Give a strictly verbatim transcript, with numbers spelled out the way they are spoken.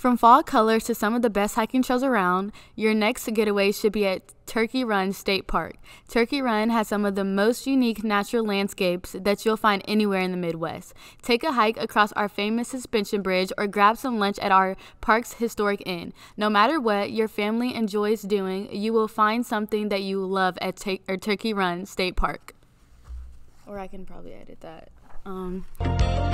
From fall colors to some of the best hiking trails around, your next getaway should be at Turkey Run State Park. Turkey Run has some of the most unique natural landscapes that you'll find anywhere in the Midwest. Take a hike across our famous suspension bridge or grab some lunch at our park's historic inn. No matter what your family enjoys doing, you will find something that you love at ta- or Turkey Run State Park. Or I can probably edit that. Um...